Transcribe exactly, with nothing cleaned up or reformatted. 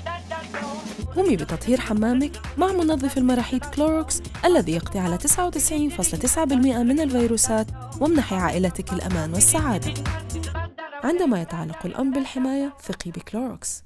قومي بتطهير حمامك مع منظف المراحيض كلوروكس الذي يقضي على تسعة وتسعين فاصلة تسعة بالمئة من الفيروسات، وامنحي عائلتك الأمان والسعادة. عندما يتعلق الأمر بالحماية، ثقي بكلوروكس.